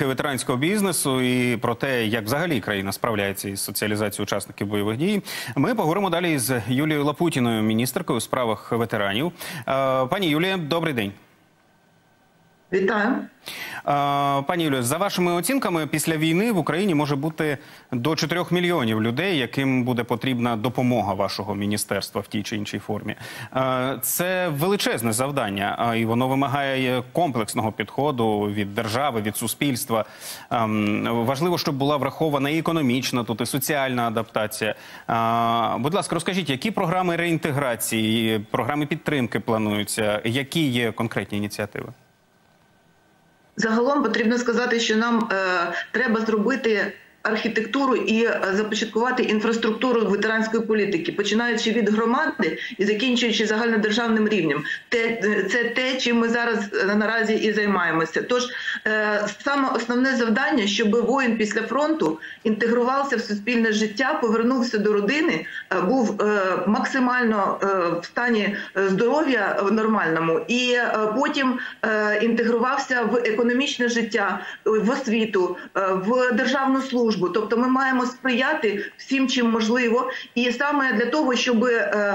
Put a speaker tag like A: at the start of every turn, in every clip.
A: підтримки ветеранського бізнесу і про те, як взагалі країна справляється із соціалізацією учасників бойових дій, ми поговоримо далі з Юлією Лапутіною, міністеркою у справах ветеранів. Пані Юлія, добрий день.
B: Вітаю.
A: Пані Юлію, за вашими оцінками, після війни в Україні може бути до 4 мільйонів людей, яким буде потрібна допомога вашого міністерства в тій чи іншій формі. Це величезне завдання, і воно вимагає комплексного підходу від держави, від суспільства. Важливо, щоб була врахована і економічна, тут і соціальна адаптація. Будь ласка, розкажіть, які програми реінтеграції, програми підтримки плануються, які є конкретні ініціативи?
B: Загалом потрібно сказати, що нам треба зробити архітектуру і започаткувати інфраструктуру ветеранської політики, починаючи від громади і закінчуючи загальнодержавним рівнем. Це те, чим ми зараз наразі і займаємося. Тож, саме основне завдання, щоб воїн після фронту інтегрувався в суспільне життя, повернувся до родини, був максимально в стані здоров'я в нормальному і потім інтегрувався в економічне життя, в освіту, в державну службу. Тобто ми маємо сприяти всім, чим можливо. І саме для того, щоб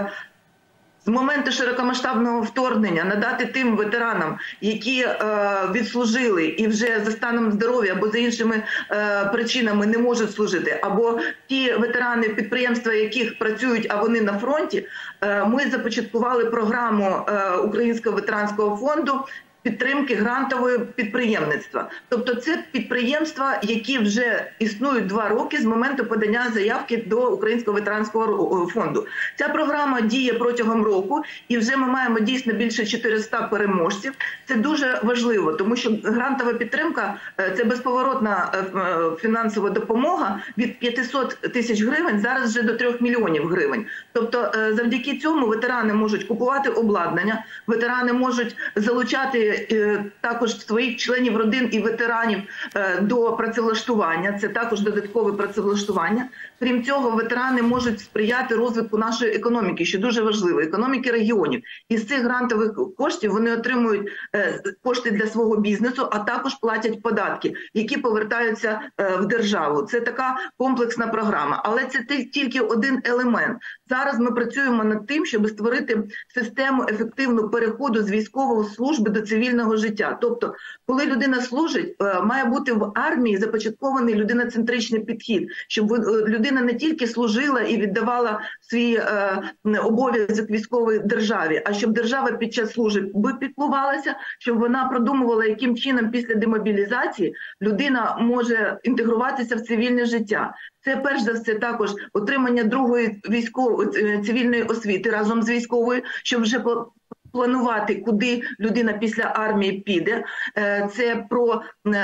B: з моменту широкомасштабного вторгнення надати тим ветеранам, які відслужили і вже за станом здоров'я або за іншими причинами не можуть служити, або ті ветерани, підприємства яких працюють, а вони на фронті, ми започаткували програму Українського ветеранського фонду підтримки грантового підприємництва. Тобто це підприємства, які вже існують 2 роки з моменту подання заявки до Українського ветеранського фонду. Ця програма діє протягом року, і вже ми маємо дійсно більше 400 переможців. Це дуже важливо, тому що грантова підтримка – це безповоротна фінансова допомога від 500 тисяч гривень, зараз вже до 3 мільйонів гривень. Тобто завдяки цьому ветерани можуть купувати обладнання, ветерани можуть залучати також своїх членів родин і ветеранів до працевлаштування. Це також додаткове працевлаштування. Крім цього, ветерани можуть сприяти розвитку нашої економіки, що дуже важливо, економіки регіонів. Із цих грантових коштів вони отримують кошти для свого бізнесу, а також платять податки, які повертаються в державу. Це така комплексна програма. Але це тільки один елемент. Зараз ми працюємо над тим, щоб створити систему ефективного переходу з військової служби до цивільного життя. Тобто, коли людина служить, має бути в армії започаткований людиноцентричний підхід, щоб людина не тільки служила і віддавала свій обов'язок військовій державі, а щоб держава під час служби піклувалася, щоб вона продумувала, яким чином після демобілізації людина може інтегруватися в цивільне життя. Це перш за все також отримання другої цивільної освіти разом з військовою, щоб вже планувати, куди людина після армії піде. Це про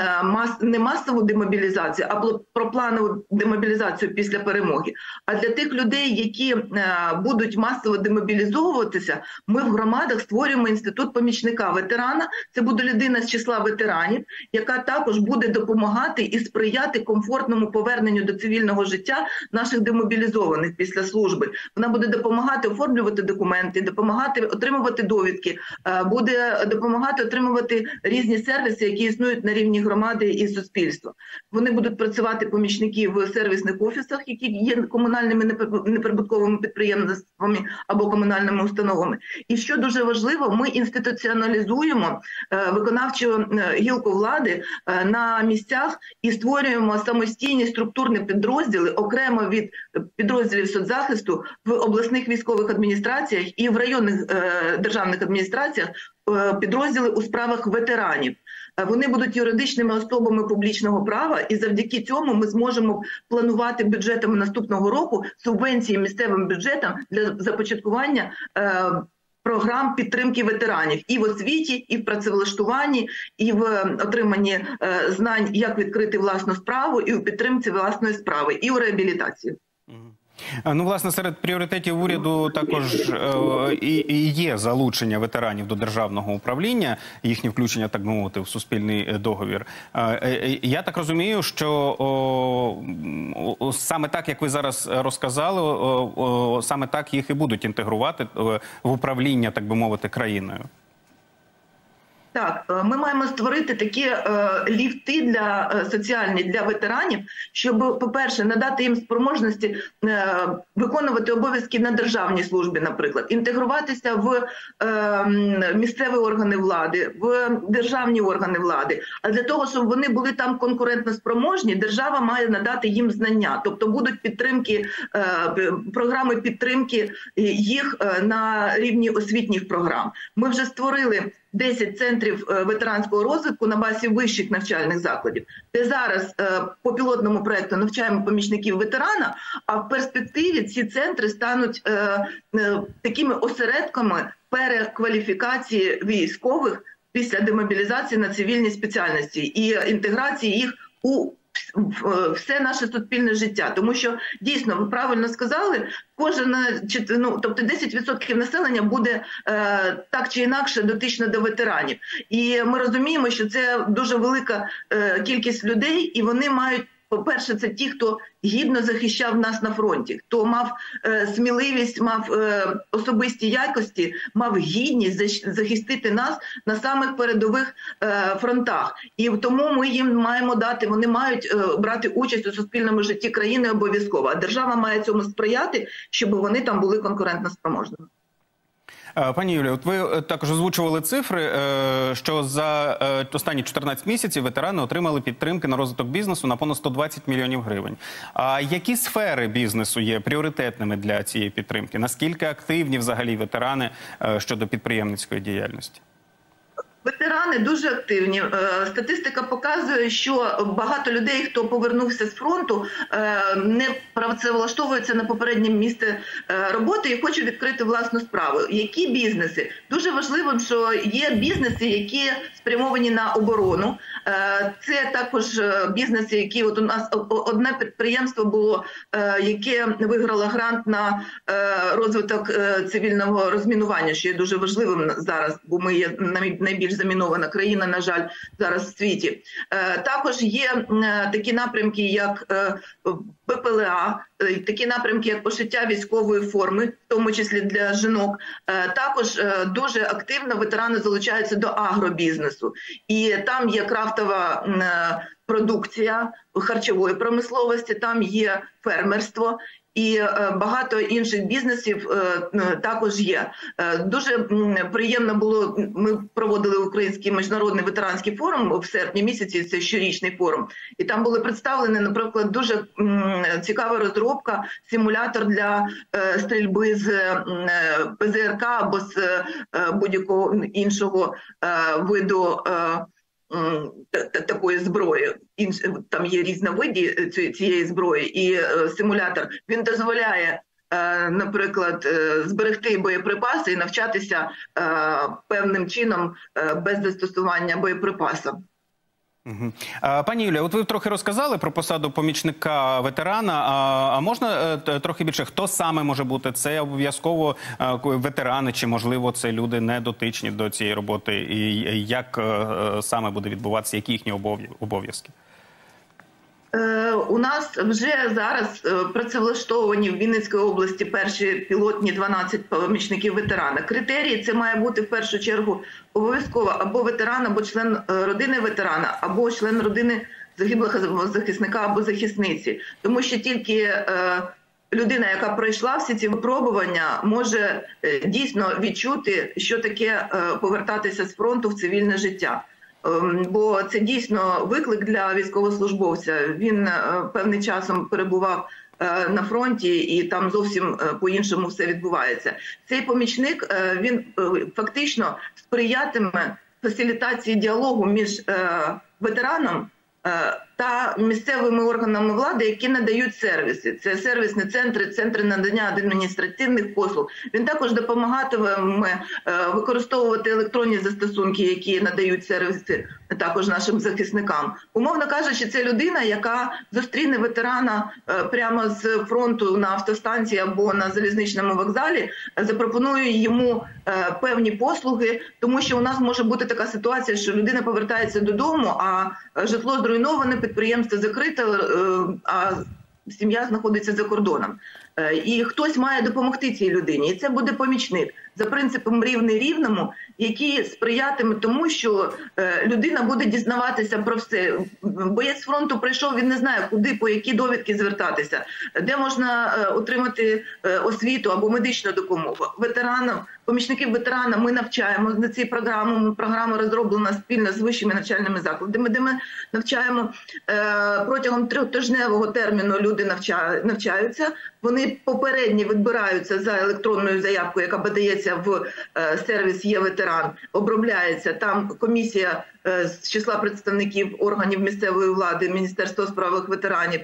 B: не масову демобілізацію, а про планову демобілізацію після перемоги. А для тих людей, які будуть масово демобілізовуватися, ми в громадах створюємо інститут помічника ветерана. Це буде людина з числа ветеранів, яка також буде допомагати і сприяти комфортному поверненню до цивільного життя наших демобілізованих після служби. Вона буде допомагати оформлювати документи, допомагати отримувати довідки, буде допомагати отримувати різні сервіси, які існують на рівні громади і суспільства. Вони будуть працювати помічники в сервісних офісах, які є комунальними неприбутковими підприємствами або комунальними установами. І що дуже важливо, ми інституціоналізуємо виконавчу гілку влади на місцях і створюємо самостійні структурні підрозділи окремо від підрозділів соцзахисту в обласних військових адміністраціях і в районних державних адміністраціях підрозділи у справах ветеранів. Вони будуть юридичними особами публічного права, і завдяки цьому ми зможемо планувати бюджетами наступного року субвенції місцевим бюджетам для започаткування програм підтримки ветеранів і в освіті, і в працевлаштуванні, і в отриманні знань, як відкрити власну справу, і в підтримці власної справи, і у реабілітації.
A: Ну, власне, серед пріоритетів уряду також і є залучення ветеранів до державного управління, їхнє включення, так би мовити, в суспільний договір. Я так розумію, що саме так, як ви зараз розказали, саме так їх і будуть інтегрувати в управління, так би мовити, країною.
B: Так, ми маємо створити такі ліфти соціальні для ветеранів, щоб, по-перше, надати їм спроможності виконувати обов'язки на державній службі, наприклад, інтегруватися в місцеві органи влади, в державні органи влади. А для того, щоб вони були там конкурентно спроможні, держава має надати їм знання. Тобто будуть програми підтримки їх на рівні освітніх програм. Ми вже створили 10 центрів ветеранського розвитку на базі вищих навчальних закладів, де зараз по пілотному проєкту навчаємо помічників ветерана, а в перспективі ці центри стануть такими осередками перекваліфікації військових після демобілізації на цивільні спеціальності і інтеграції їх у все наше суспільне життя. Тому що, дійсно, ви правильно сказали, тобто 10% населення буде так чи інакше дотично до ветеранів. І ми розуміємо, що це дуже велика кількість людей, і вони мають, по-перше, це ті, хто гідно захищав нас на фронті, хто мав сміливість, мав особисті якості, мав гідність захистити нас на самих передових фронтах. І тому ми їм маємо дати, вони мають брати участь у суспільному житті країни обов'язково. А держава має цьому сприяти, щоб вони там були конкурентно спроможними.
A: Пані Юлію, от ви також озвучували цифри, що за останні 14 місяців ветерани отримали підтримки на розвиток бізнесу на понад 120 мільйонів гривень. А які сфери бізнесу є пріоритетними для цієї підтримки? Наскільки активні взагалі ветерани щодо підприємницької діяльності?
B: Ветерани дуже активні. Статистика показує, що багато людей, хто повернувся з фронту, не працевлаштовуються на попереднє місце роботи і хочуть відкрити власну справу. Які бізнеси? Дуже важливо, що є бізнеси, які спрямовані на оборону. Це також бізнеси, які от у нас одне підприємство було, яке виграло грант на розвиток цивільного розмінування, що є дуже важливим зараз, бо ми є найбільш замінована країна, на жаль, зараз в світі. Також є такі напрямки, як ППЛА, такі напрямки, як пошиття військової форми, в тому числі для жінок. Також дуже активно ветерани залучаються до агробізнесу. І там є крафтова продукція харчової промисловості, там є фермерство. І багато інших бізнесів також є. Дуже приємно було, ми проводили Український міжнародний ветеранський форум в серпні місяці, це щорічний форум. І там були представлені, наприклад, дуже цікава розробка, симулятор для стрільби з ПЗРК або з будь-якого іншого виду такої зброї. Там є різновиди цієї зброї, і симулятор, він дозволяє, наприклад, зберегти боєприпаси і навчатися певним чином без застосування боєприпасів.
A: Пані Юлія, от ви трохи розказали про посаду помічника ветерана, а можна трохи більше? Хто саме може бути? Це обов'язково ветерани, чи, можливо, це люди не дотичні до цієї роботи? І як саме буде відбуватися, які їхні обов'язки?
B: У нас вже зараз працевлаштовані в Вінницькій області перші пілотні 12 помічників ветерана. Критерії – це має бути в першу чергу обов'язково або ветеран, або член родини ветерана, або член родини загиблого захисника або захисниці. Тому що тільки людина, яка пройшла всі ці випробування, може дійсно відчути, що таке повертатися з фронту в цивільне життя. Бо це дійсно виклик для військовослужбовця. Він певним часом перебував на фронті, і там зовсім по-іншому все відбувається. Цей помічник, він фактично сприятиме фасилітації діалогу між ветераном та місцевими органами влади, які надають сервіси. Це сервісні центри, центри надання адміністративних послуг. Він також допомагатиме використовувати електронні застосунки, які надають сервіси також нашим захисникам. Умовно кажучи, це людина, яка зустріне ветерана прямо з фронту на автостанції або на залізничному вокзалі, запропонує йому певні послуги, тому що у нас може бути така ситуація, що людина повертається додому, а житло зруйноване, підприємство закрите, а сім'я знаходиться за кордоном. І хтось має допомогти цій людині, і це буде помічник за принципом рівний рівному, який сприятиме тому, що людина буде дізнаватися про все. Боєць фронту прийшов, він не знає, куди, по які довідки звертатися, де можна отримати освіту або медичну допомогу. Ветеранам, помічників ветерана ми навчаємо на цій програмі. Програма розроблена спільно з вищими навчальними закладами, де ми навчаємо протягом 3-тижневого терміну люди навчаються. Вони попередньо відбираються за електронною заявкою, яка подається в сервіс «Є-ветеран», обробляється. Там комісія з числа представників органів місцевої влади, Міністерства у справах ветеранів,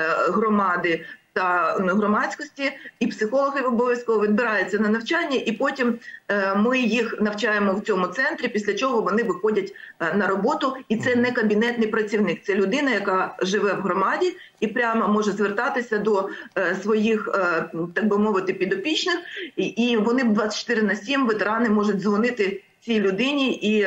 B: громади та громадськості, і психологи обов'язково відбираються на навчання, і потім ми їх навчаємо в цьому центрі, після чого вони виходять на роботу. І це не кабінетний працівник, це людина, яка живе в громаді і прямо може звертатися до своїх, так би мовити, підопічних, і вони 24/7, ветерани, можуть дзвонити цій людині, і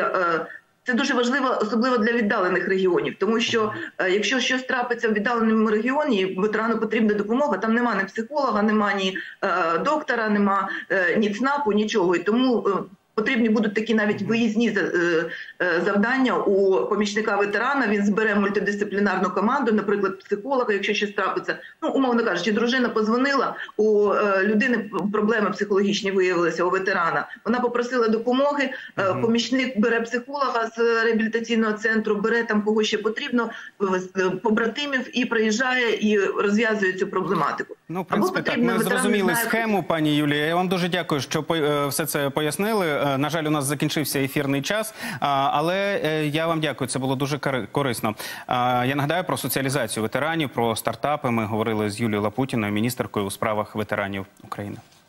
B: це дуже важливо, особливо для віддалених регіонів, тому що якщо щось трапиться в віддаленому регіоні, ветерану потрібна допомога, там нема ні психолога, нема ні доктора, нема ні ЦНАПу, нічого. І тому потрібні будуть такі навіть виїзні завдання у помічника ветерана. Він збере мультидисциплінарну команду, наприклад, психолога, якщо щось трапиться. Ну, умовно кажучи, дружина позвонила, у людини проблеми психологічні виявилися, у ветерана. Вона попросила допомоги, помічник бере психолога з реабілітаційного центру, бере там кого ще потрібно, побратимів, і приїжджає і розв'язує цю проблематику.
A: Ну, в принципі, так, ми зрозуміли схему, пані Юлія. Я вам дуже дякую, що все це пояснили. На жаль, у нас закінчився ефірний час, але я вам дякую, це було дуже корисно. Я нагадаю про соціалізацію ветеранів, про стартапи. Ми говорили з Юлією Лапутіною, міністеркою у справах ветеранів України.